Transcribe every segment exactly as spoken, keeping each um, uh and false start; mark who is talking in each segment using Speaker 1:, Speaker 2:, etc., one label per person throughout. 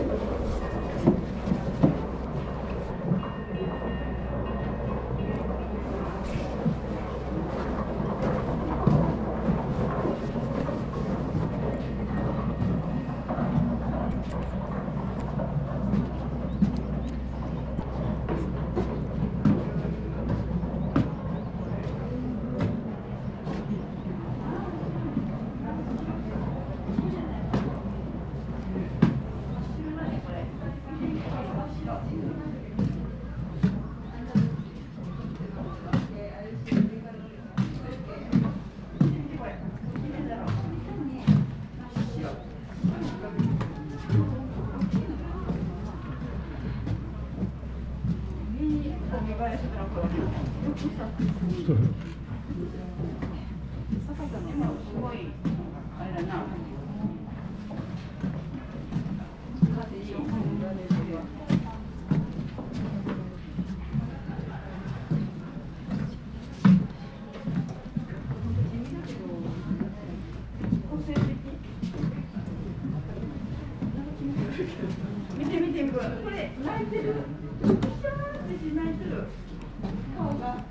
Speaker 1: 見て見てこれ泣いてる。シャーって泣いてる。顔が。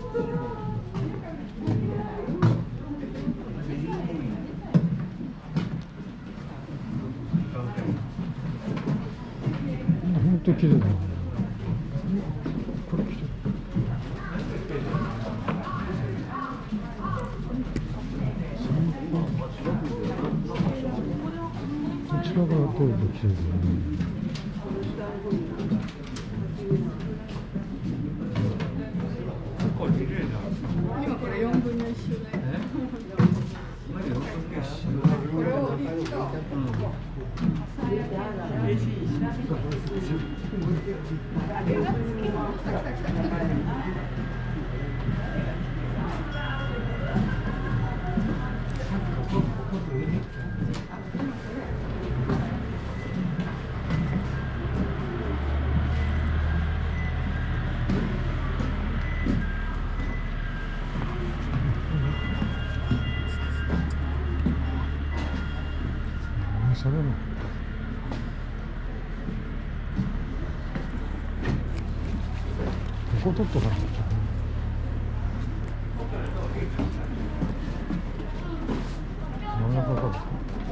Speaker 2: 本当綺麗だな。これ綺麗。こちらがどうぞ綺麗だね。
Speaker 1: 今これ四分の一周だよ。これを一度。嬉しい。
Speaker 2: それもここ取っとかなきゃ。真ん中か。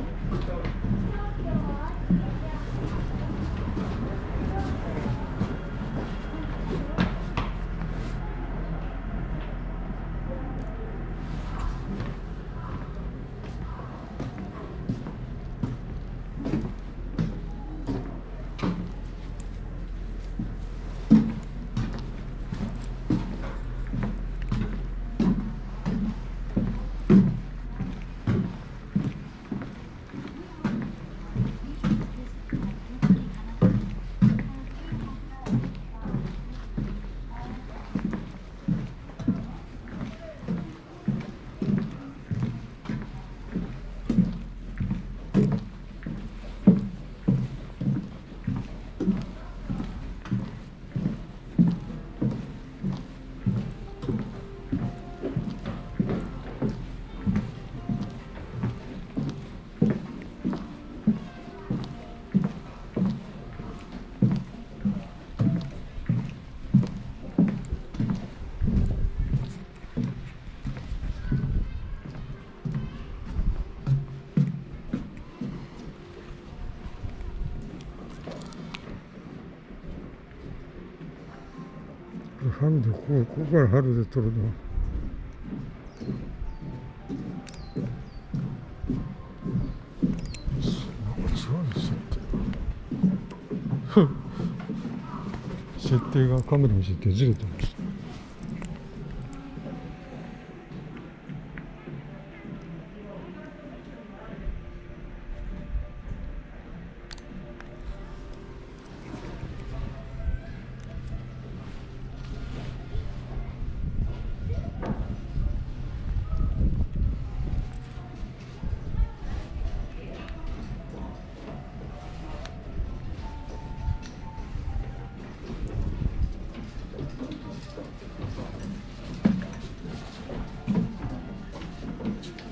Speaker 2: 春でここ、ここから春で取るのは。なんか違うんですよって設定がカメラの設定ずれてます。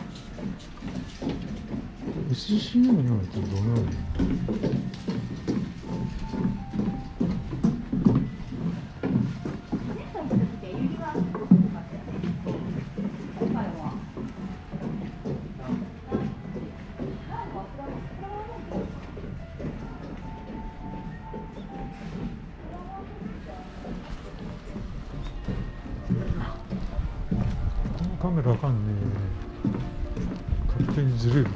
Speaker 2: エスシーエム になるとどうなるの？ メラあかんね。勝手にずれるから。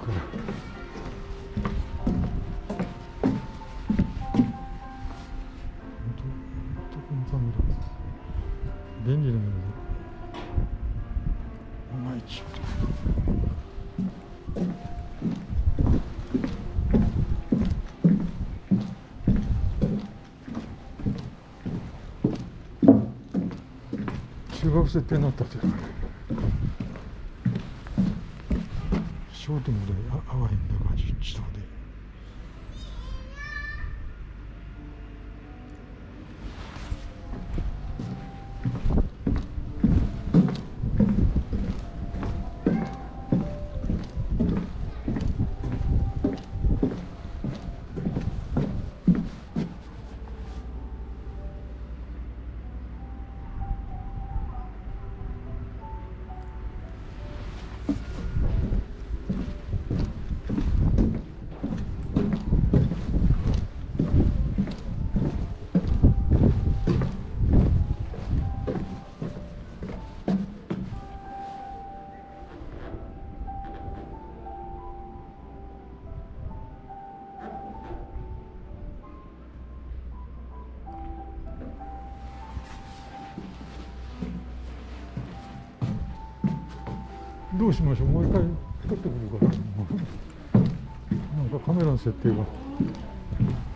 Speaker 2: 便利なので、いまいち。中学設定になったっていうかね、ショートもで合わへんな感じ、自動で。どうしましょう、もう一回撮ってくるから。なんかカメラの設定が。